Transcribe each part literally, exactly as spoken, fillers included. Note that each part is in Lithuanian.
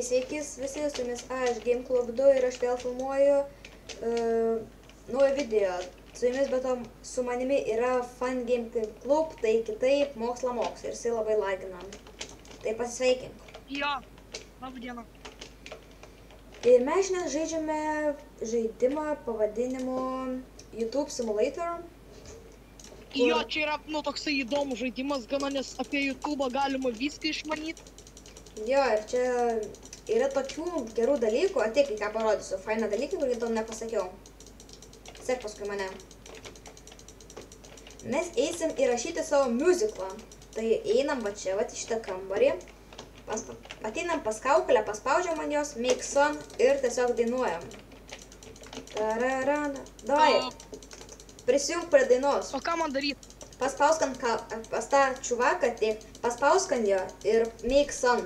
sveikis visi, su jumis aš, GameClub du ir aš vėl filmuoju uh, naują video. Su jumis, bet to su manimi yra Fun GameClub, tai kitaip moksla moks ir jisai labai lagina. Tai pasisveikink. Jo, labą dieną. Ir mes šiandien žaidžiame žaidimą pavadinimu YouTube Simulator. Kur... Jo, čia yra, nu, toksai įdomus žaidimas gana, nes apie YouTube galima viską išmanyti. Jo, ir čia yra tokių gerų dalykų, ateik, ką parodysiu, faina dalykai, kurį tau nepasakiau. Sek paskui mane. Mes eisim įrašyti savo muziklą. Tai einam va čia, va į šitą kambarį. Pas, ateinam pas kaukolę, paspaudžiam ant jos, make song ir tiesiog dainuojam. Tararana. Davai, prisijung prie dainos. O ką man daryti? Paspausk ant ka, pas tą čuvaką, tai paspausk ant jo ir make song.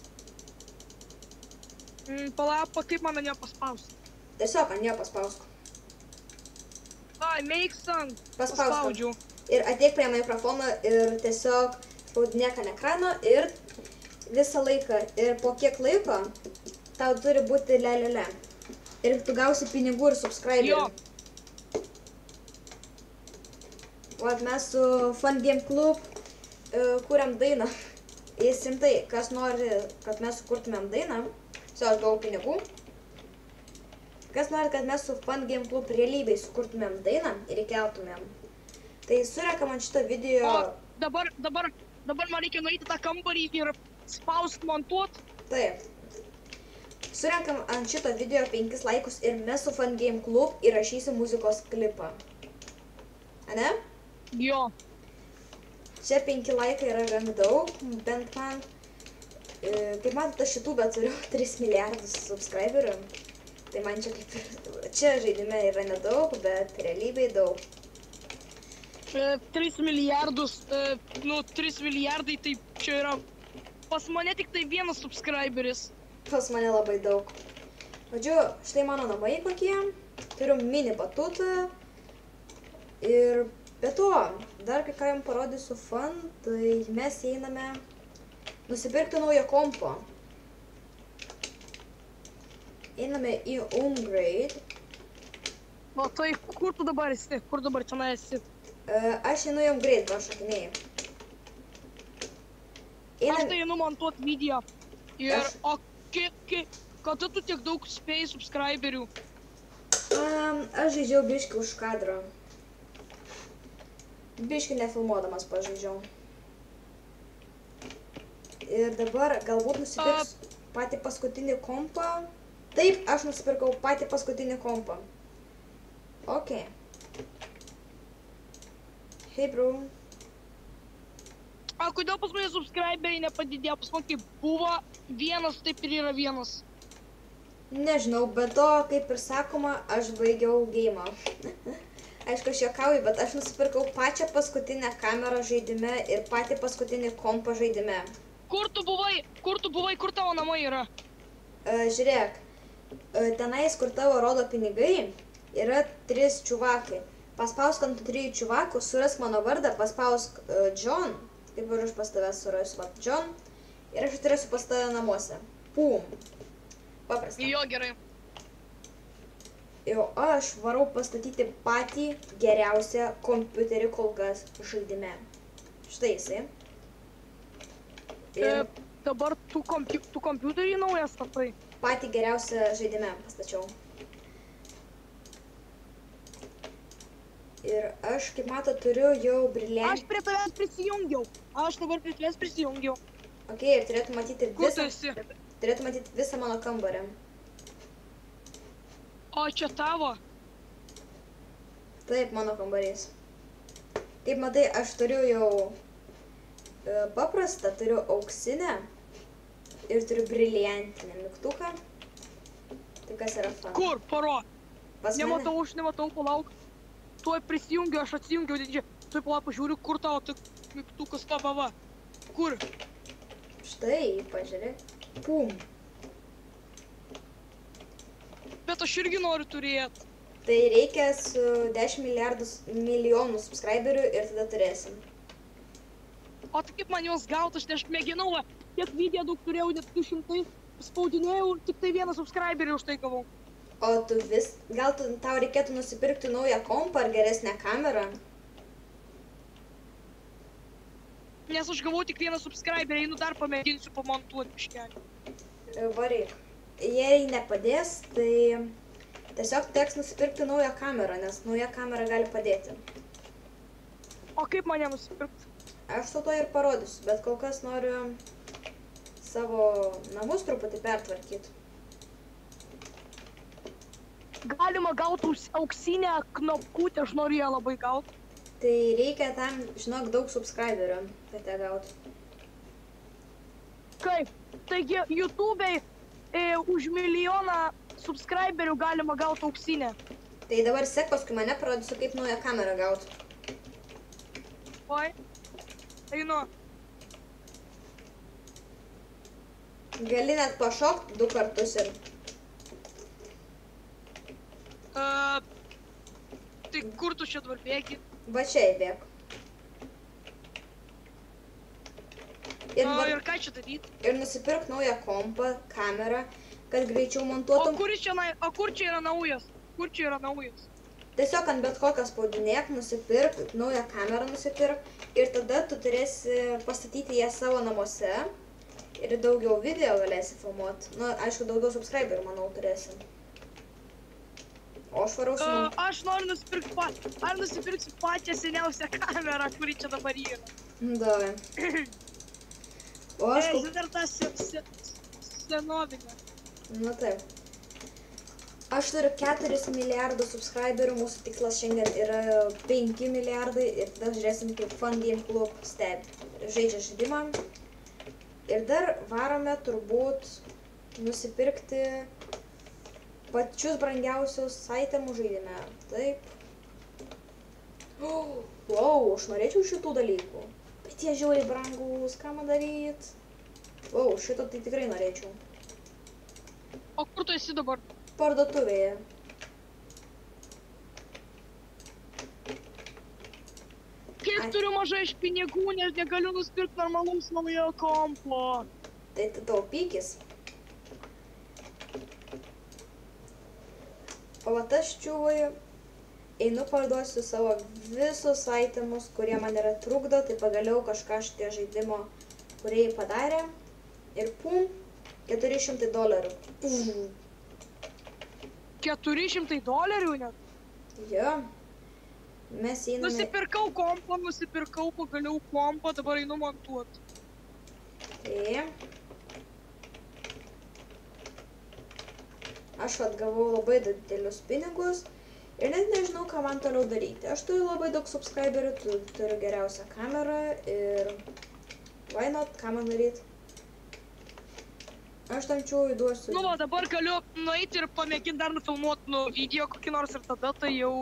Mm, Palapa, kaip man ant jo paspausti? Tiesiog ant jo paspausk. Ai, make song. Paspaudžiu. Ir ateik prie mikrofono ir tiesiog spaudinėk ant ekrano ir visą laiką. Ir po kiek laiko tau turi būti lelele. Ir tu gausi pinigų ir subscriberių. Jo. Vat mes su Fun GameClub uh, kūrėm dainą. Jis rimtai, kas nori, kad mes sukurtumėm dainą, su aš gavau pinigų. Kas nori, kad mes su Fun GameClub realybėj sukurtumėm dainą ir įkeltumėm. Tai surenkam ant šitą video... O dabar, dabar, dabar man reikia nueiti tą kambarį ir spaust montuot. Taip. Surenkam ant šito video penkis laikus ir mes su Fun GameClub įrašysim muzikos klipą. Ane? Jo. Čia penki laikai yra gan daug, bent man. E, kaip matote, aš YouTube turiu tris milijardus subscriberių. Tai man čia kaip ir... Čia žaidime yra nedaug, bet realybėj daug. E, tris milijardus, e, nu, trys milijardai, tai čia yra... Pas mane tik tai vienas subscriberis. Pas mane labai daug. Vadžiu, štai mano namai kokie. Turiu mini batutą. Ir be to, dar kai ką jums parodysiu fun, tai mes einame nusipirkti naują kompą. Einame į Upgrade. O tai kur tu dabar esi? Kur dabar čia esi? Uh, aš einu į Upgrade, va šakinėjai. Einam... Aš tai einu montuot video. Ir aš... o kiek, kiek, kada tu tiek daug spėjai subscriberių? Um, aš žaidžiau biškį už kadro. Biškį nefilmuodamas pažaidžiau. Ir dabar galbūt nusipirks uh... patį paskutinį kompą. Taip, aš nusipirkau patį paskutinį kompą. Ok. Hey, bro. A, kodėl pas mane subscriberiai nepadidėjo? Pas man kaip buvo vienas, taip ir yra vienas. Nežinau, bet to, kaip ir sakoma, aš baigiau geimą. Aišku, aš juokauju, bet aš nusipirkau pačią paskutinę kamerą žaidime ir patį paskutinį kompą žaidime. Kur tu buvai? Kur tu buvai? Kur tavo namai yra? Uh, žiūrėk, uh, tenais, kur tavo rodo pinigai, yra tris čiuvakai. Paspausk ant trijų čiuvakų, surask mano vardą, paspausk uh, John, kaip ir aš pas tavęs surasiu, va, John, ir aš turėsiu pas tave namuose. Pum. Paprasta. Jo, gerai. Jau aš varau pastatyti patį geriausią kompiuterį kol kas žaidime. Štai jisai. Ir... E, dabar tu, kompi tu kompiuterį naują statai? Patį geriausią žaidime pastačiau. Ir aš, kaip mato, turiu jau briliantį... Aš prie tavęs prisijungiau. Aš dabar prie tavęs prisijungiau. Ok, ir turėtų matyti visą... Kur tu esi? Turėtų matyti visą mano kambarį. O čia tavo? Taip, mano kambarys. Kaip matai, aš turiu jau e, paprastą, turiu auksinę ir turiu briliantinį mygtuką. Tai kas yra fun? Kur? Paro. Pas mane? Nematau, aš nematau, palauk. Tuoj prisijungiu, aš atsijungiau didžiai. Tuoj palauk, pažiūriu, kur tavo mygtukas tavo va. Kur? Štai, pažiūrėk. Pum. Bet aš irgi noriu turėti. Tai reikia su dešimt milijardus milijonų subscriberių ir tada turėsim. O tai kaip man juos gauti, aš, aš mėginau, va, tiek video daug turėjau, net du šimtai spaudinėjau, tik tai vieną subscriberį už tai gavau. O tu vis, gal tu, tau reikėtų nusipirkti naują kompą ar geresnę kamerą? Nes aš gavau tik vieną subscriberį, einu dar pamėginsiu pamontuoti biškelį. Varyk. Jei nepadės, tai tiesiog teks nusipirkti naują kamerą, nes nauja kamera gali padėti. O kaip mane nusipirkti? Aš to to ir parodysiu, bet kol kas noriu savo namus truputį pertvarkyti. Galima gauti auksinę knopkutę, aš noriu ją labai gauti. Tai reikia tam, žinok, daug subscriberių, kad ją gauti. Kaip? Taigi, YouTube'ai e, už milijoną subscriberių galima gauti auksinę. Tai dabar sek, paskui mane parodysiu, kaip naują kamerą gauti. Oi, einu. Gali net pašokti du kartus ir... Uh, tai kur tu čia dabar bėgi? Va čia įbėg. Ir, O, va, ir ką čia daryti? ir nusipirk naują kompą, kamerą, kad greičiau O montuotum. kur čia, na- o kur čia yra naujas? Kur čia yra naujas? Tiesiog ant bet kokią spaudinėk, nusipirk, naują kamerą nusipirk ir tada tu turėsi pastatyti ją savo namuose ir daugiau video galėsi filmuoti. Nu, aišku, daugiau subscriberių, manau, turėsi. O aš varau su... Uh, aš noriu nusipirkti pa... Ar nusipirksiu pačią seniausią kamerą, kuri čia dabar yra? Davai. O aš... Aš kol- dar tą se, se, senovinę. Nu taip. Aš turiu keturis milijardus subscriberių, mūsų tikslas šiandien yra penki milijardai ir tada žiūrėsim, kaip Fun Game Club stebi. Žaidžia žaidimą. Ir dar varome turbūt nusipirkti pačius brangiausius itemų žaidime. Taip. Oh, wow, aš norėčiau šitų dalykų. Bet jie žiauriai brangus, ką man daryt? Wow, šito tai tikrai norėčiau. O kur tu esi dabar? Parduotuvėje. Kiek Ai. turiu mažai iš pinigų, nes negaliu nusipirkti normalaus naujo kompo. Tai tu taupykis. O vat aš čiūvoju, einu parduosiu savo visus itemus, kurie man yra trukdo, tai pagaliau kažką šitie žaidimo kūrėjai padarė. Ir pum, keturi šimtai dolerių. Mm. keturi šimtai dolerių net. Jo. Mes einame... Nusipirkau kompą, nusipirkau pagaliau kompą, dabar einu montuoti. Tai. Aš atgavau labai didelius pinigus ir net nežinau, ką man toliau daryti. Aš turiu labai daug subscriberių, tu, turiu geriausią kamerą ir... Why not? Ką man daryti? Aš tam čiūjų duosiu. Nu va, dabar galiu nueiti ir pamėginti dar nufilmuoti nu, video kokį nors ir tada tai jau...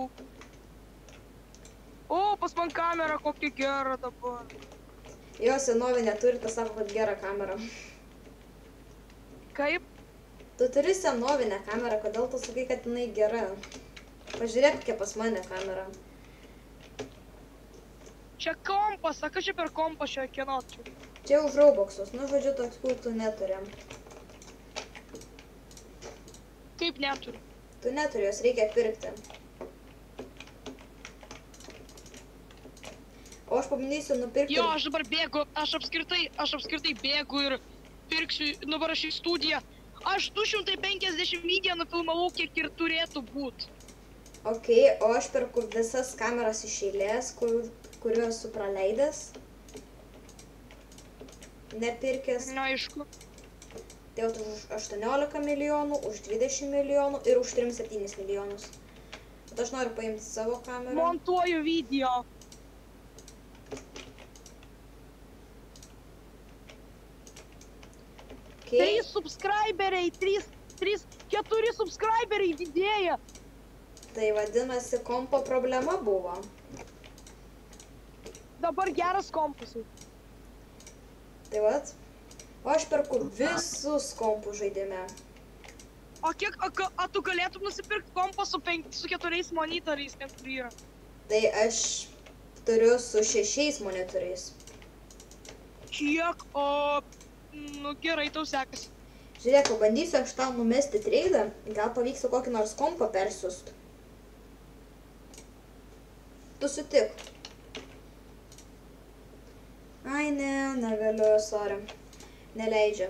O, pas man kamera kokia gera dabar. Jo senovinė turi, tas sako, kad gera kamera. Kaip? Tu turi senovinę kamerą, kodėl tu sakai, kad jinai gera? Pažiūrėk, kokia pas mane kamera. Čia kompas, a kas čia per kompas čia kieno čia? Čia už Robloxus, nu žodžiu, tokių tu neturi. Kaip neturiu? Tu neturi, jos reikia pirkti. O aš pabandysiu nupirkti... Jo, aš dabar bėgu, aš apskritai, aš apskritai bėgu ir pirksiu, dabar aš į studiją. Aš du šimtai penkiasdešimt video nufilmavau, kiek ir turėtų būt. Ok, o aš perku visas kameras iš eilės, kur, kuriuos esu praleidęs. Nepirkęs. Na, aišku. Tai jau už aštuoniolika milijonų, už dvidešimt milijonų ir už tris septynis milijonus. Bet aš noriu paimti savo kamerą. Montuoju video. Okay. Tai subscriberiai, trys, trys, keturi subscriberiai didėja. Tai vadinasi, kompo problema buvo. Dabar geras kompas. Tai vat. O aš perku visus kompus žaidime. O kiek, a, ka- a tu galėtum nusipirkti kompą su, penk, su keturiais monitoriais, ten kur yra? Tai aš turiu su šešiais monitoriais. Kiek, o, nu gerai, tau sekasi. Žiūrėk, pabandysiu aš tau numesti treidą, gal pavyks kokį nors kompą persiust. Tu sutik. Ai ne, negaliu, sorry. Neleidžia.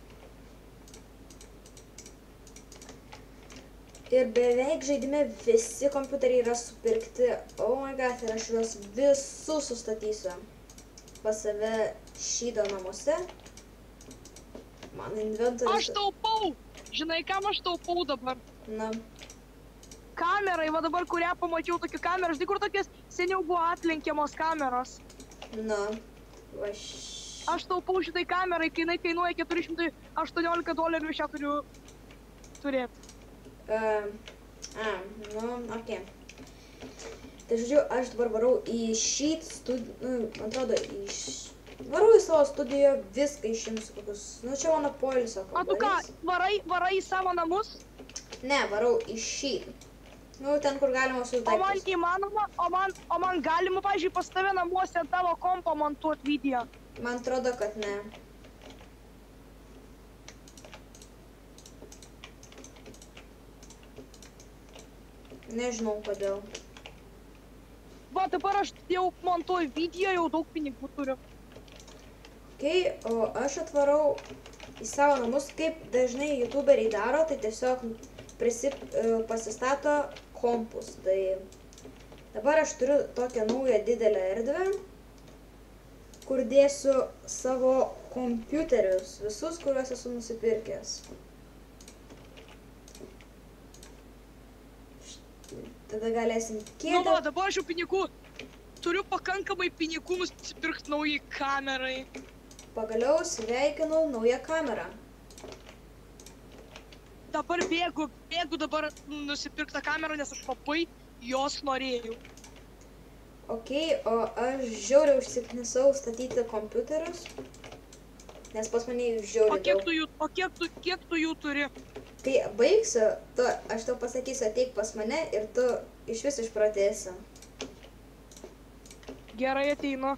Ir beveik žaidime visi kompiuteriai yra supirkti. Oh my god, ir aš juos visus sustatysiu. Pas save šydo namuose. Man inventorius... Aš taupau! Žinai, kam aš taupau dabar? Na. Kamerai, va dabar, kurią pamačiau tokią kamerą. Žinai, kur tokias seniau buvo atlenkiamos kameros. Na. Vaš... Aš taupau šitai kamerai, kai jinai kainuoja keturi šimtai aštuoniolika dolerių, aš ją turiu turėti. Uh, a, nu, okei. Okay. Tai žodžiu, aš dabar varau į šit studiją, nu, man atrodo, į š... varau į savo studiją, viską išimsiu kokius, nu, čia mano poilsio kambarys. O tu ką, varai, varai į savo namus? Ne, varau į šit. Nu, ten, kur galima O man sudaiktus. įmanoma, o man, o man galima, pavyzdžiui, pas tave namuose tavo kompą montuot video. Man atrodo, kad ne. Nežinau, kodėl. Va, dabar aš jau montuoju video, jau daug pinigų turiu. Okay, o aš atvarau į savo namus, kaip dažnai youtuberiai daro, tai tiesiog prisip, pasistato kompus. Tai dabar aš turiu tokią naują didelę erdvę, kur dėsiu savo kompiuterius, visus, kuriuos esu nusipirkęs. Tada galėsim kėdę. Nu, va, dabar aš jau pinigų, turiu pakankamai pinigų nusipirkti naujai kamerai. Pagaliau sveikinu naują kamerą. Dabar bėgu, bėgu dabar nusipirktą kamerą, nes aš labai jos norėjau. Ok, o aš žiauriai užsiknisau statyti kompiuterius, nes pas mane jų O žiauriai kiek daug. tu jų, o kiek tu, kiek tu jų turi? Kai baigsiu, tu, aš tau pasakysiu, ateik pas mane ir tu iš vis išprotėsi. Gerai, ateinu.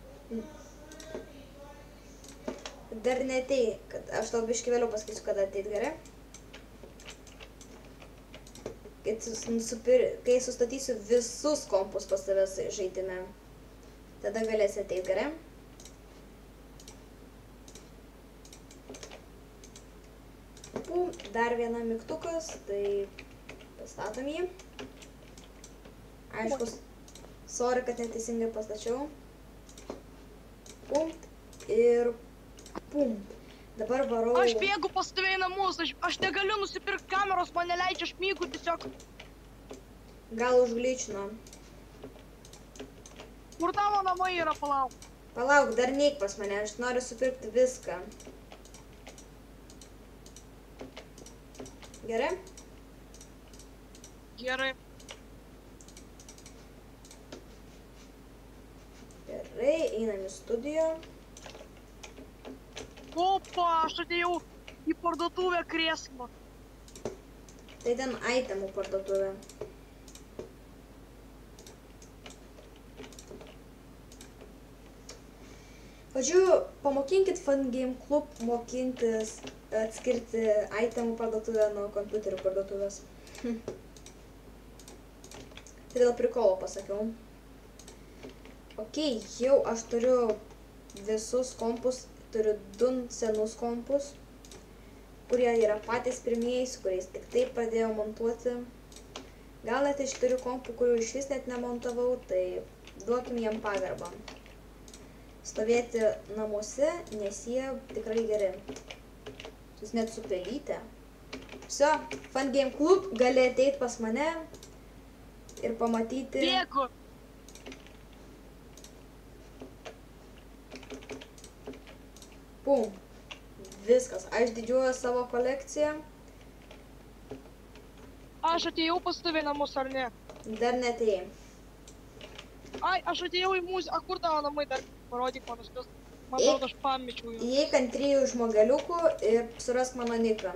Dar neatei, kad aš tau biškį vėliau pasakysiu, kada ateit, gerai? Kai, nusipir... Kai sustatysiu visus kompus pas tavęs žaidime, tada galėsi ateit, gerai? Pum, dar viena mygtukas, tai pastatom jį. Aišku, sorry, kad neteisingai pastačiau. Pum, ir pum. Dabar varau... Aš bėgu pas tave į namus, aš, aš negaliu nusipirkti kameros, man neleidžia, aš mygu tiesiog. Gal užgličino. Kur tavo namai yra, palauk? Palauk, dar neik pas mane, aš noriu supirkti viską. Gerai? Gerai. Gerai, einam į studiją. Opa, aš atėjau į parduotuvę krėslą. Tai ten itemų parduotuvė. Žodžiu, pamokinkit Fun Game Club mokintis atskirti itemų parduotuvę nuo kompiuterių parduotuvės. Hm. Tai dėl prikolo pasakiau. Ok, jau aš turiu visus kompus, turiu du senus kompus, kurie yra patys pirmieji, su kuriais tik taip pradėjau montuoti. Gal net iš turiu kompų, kurių iš vis net nemontavau, tai duokim jiem pagarbą. Stovėti namuose, nes jie tikrai geri. Jūs net su pelyte. Viso, Fun Game Club gali ateit pas mane ir pamatyti... Bėgu. Pum. Viskas. Aš didžiuoju savo kolekciją. Aš atėjau pas tave į namus, ar ne? Dar neatėjai. Ai, aš atėjau į muziką. A, kur tavo namai dar? Parodyk man viskas. Man atrodo, aš pamečiau jų. Įeik ant trijų žmogeliukų ir surask mano niką.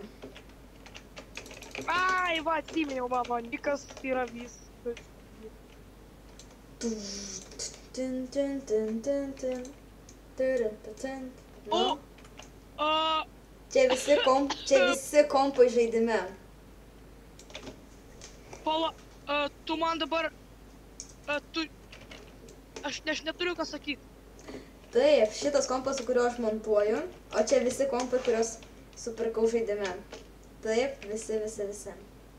Ai, va, atsiminiau, mano nikas yra viskas. Tin, tin, tin, tin, tin. Turin, tin. O, Nu, a, Čia visi, komp, čia visi kompai žaidime. Pala, uh, tu man dabar, uh, tu, aš, aš neturiu ką sakyti. Taip, šitas kompas, su kuriuo aš montuoju, o čia visi kompai, kuriuos supirkau žaidime. Taip, visi, visi, visi.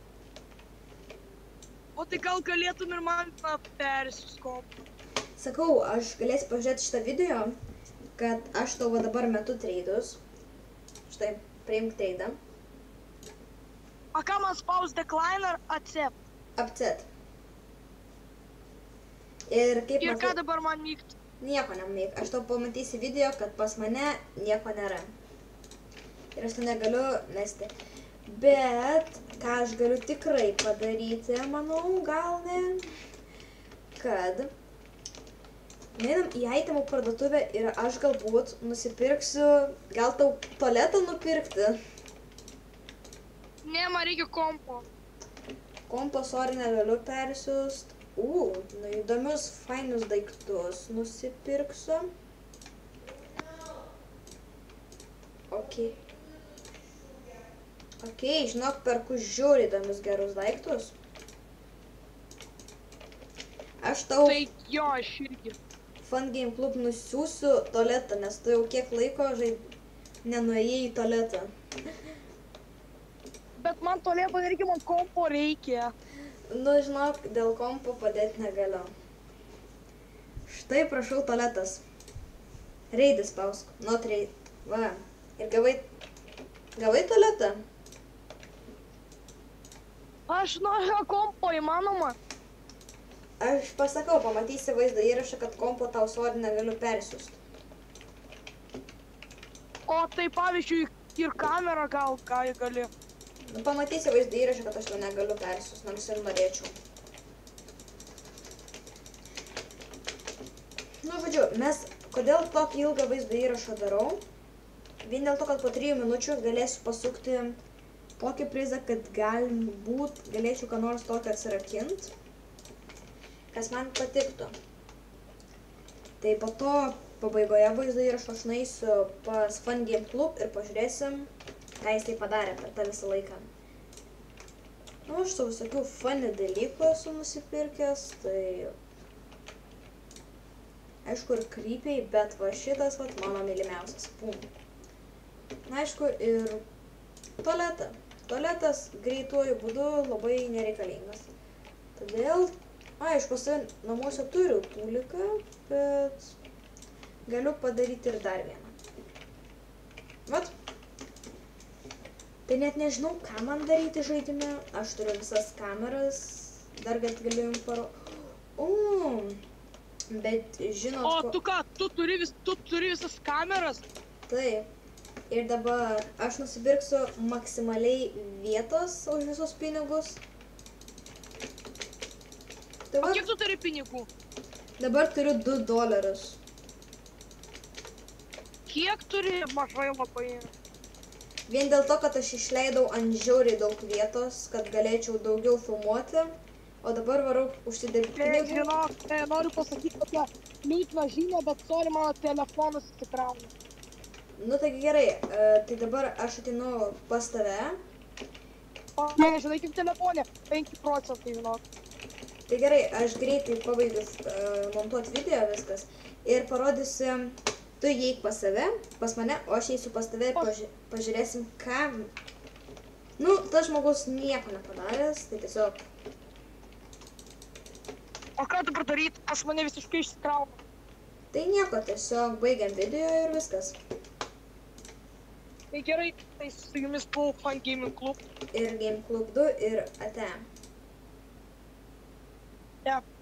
O tai gal galėtum ir man persius kompą? Sakau, aš galėsiu pažiūrėti šitą video, kad aš tau va dabar metu treidus. Štai, priimk treidą. A ką man spaus decline ar accept? Accept. Ir kaip Ir ką matai, dabar man mykt? nieko nemyk. Aš tau pamatysi video, kad pas mane nieko nėra. Ir aš to negaliu mesti. Bet, ką aš galiu tikrai padaryti, manau, gal ne, kad nueinam į itemų parduotuvę ir aš galbūt nusipirksiu, gal tau tualetą nupirkti. Ne, man reikia kompo. Kompo, sorry, negaliu persiųst. U, nu, įdomius, fainus daiktus nusipirksiu. Ok. Ok, žinok, perku žiūri įdomius gerus daiktus. Aš tau Tai jo, aš irgi. Fun Game Club nusiųsiu tualetą, nes tu jau kiek laiko žaid... nenuėjai į tualetą. Bet man tualeto irgi man kompo reikia. Nu, žinok, dėl kompo padėti negaliu. Štai, prašau, tualetas. Reidis spausk. Not reid. Va. Ir gavai... Gavai tualetą? Aš noriu kompo, įmanoma. Aš pasakau, pamatysi vaizdo įrašą, kad kompo tau sorry negaliu persiųst. O tai pavyzdžiui, ir kamerą gal ką gali. Nu, pamatysi vaizdo įrašą, kad aš to negaliu persiųst, nors ir norėčiau. Nu, žodžiu, mes, kodėl tokį ilgą vaizdo įrašą darau? Vien dėl to, kad po trijų minučių galėsiu pasukti tokį prizą, kad galbūt galėčiau ką nors tokio atsirakint, kas man patiktų. Tai po to pabaigoje vaizdo įrašo aš nueisiu pas Fun Game Club ir pažiūrėsim, ką jis tai padarė per tą visą laiką. Nu, aš savo visokių funny dalykų esu nusipirkęs, tai... Aišku, ir krypiai, bet va šitas, va, mano mylimiausias. Pum. Na, aišku, ir tualetą. Tualetas greituoju būdu labai nereikalingas. Todėl, aišku, savo namuose turiu tūliką, bet galiu padaryti ir dar vieną. Vat. Tai net nežinau, ką man daryti žaidime. Aš turiu visas kameras. Dar kad galiu jums paro... O, bet žinot... O ko... tu ką, tu turi, vis, tu turi visas kameras? Taip. Ir dabar aš nusipirksiu maksimaliai vietos už visus pinigus. Tai O va, kiek tu turi pinigų? dabar turiu du dolerius. Kiek turi? Mažai labai. Vien dėl to, kad aš išleidau ant žiauriai daug vietos, kad galėčiau daugiau filmuoti, o dabar varau užsidirbti pinigų. Žinok, e, noriu pasakyti tokią liūdną žinią, bet sorry, mano telefonas įsikrauna. Nu tai gerai, e, tai dabar aš ateinu pas tave. O ne, žinai, kaip telefonė, penki procentai, žinok. Tai gerai, aš greitai pabaigiu uh, montuoti video viskas ir parodysiu, tu įeik pas save, pas mane, o aš eisiu pas tave ir paži pažiūrėsim, ką... Nu, tas žmogus nieko nepadaręs, tai tiesiog... O ką dabar daryti, pas mane visiškai išsikrauna. Tai nieko, tiesiog baigiam video ir viskas. Tai gerai, tai su jumis buvo Fun Gaming Club. Ir Game Club du ir ate. Ja.